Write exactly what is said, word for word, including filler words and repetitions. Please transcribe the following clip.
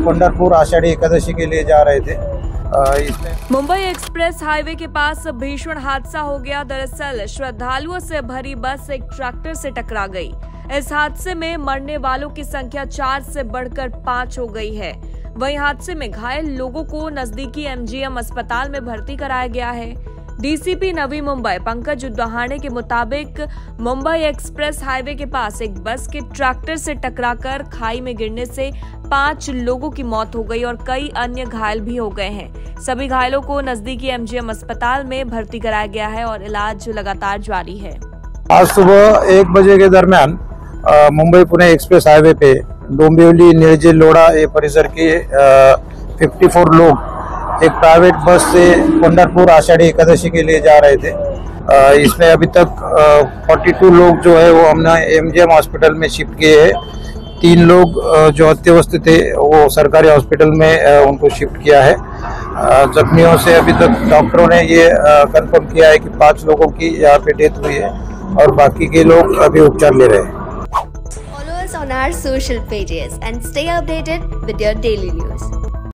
पंढरपुर आषाढ़ी एकादशी के लिए जा रहे थे। इसमें मुंबई एक्सप्रेस हाईवे के पास भीषण हादसा हो गया। दरअसल श्रद्धालुओं से भरी बस एक ट्रैक्टर से टकरा गई। इस हादसे में मरने वालों की संख्या चार से बढ़कर पाँच हो गई है। वहीं हादसे में घायल लोगों को नजदीकी एमजीएम अस्पताल में भर्ती कराया गया है। डीसीपी नवी मुंबई पंकज उद्दहाणे के मुताबिक मुंबई एक्सप्रेस हाईवे के पास एक बस के ट्रैक्टर से टकराकर खाई में गिरने से पांच लोगों की मौत हो गई और कई अन्य घायल भी हो गए हैं। सभी घायलों को नजदीकी एमजीएम अस्पताल में भर्ती कराया गया है और इलाज लगातार जारी है। आज सुबह एक बजे के दरमियान मुंबई पुणे एक्सप्रेस हाईवे पे डोंबिवली निळजे लोढ़ा ये परिसर के चौवन लोग एक प्राइवेट बस से पंढरपुर आषाढ़ी एकादशी के लिए जा रहे थे। इसमें अभी तक बयालीस लोग जो है वो हमने एमजीएम हॉस्पिटल में शिफ्ट किए हैं। तीन लोग जो अत्यवस्थ थे वो सरकारी हॉस्पिटल में उनको शिफ्ट किया है। जख्मियों से अभी तक डॉक्टरों ने ये कंफर्म किया है कि पांच लोगों की यहाँ पे डेथ हुई है और बाकी के लोग अभी उपचार ले रहे हैं। Follow us on our social pages and stay updated with your daily news.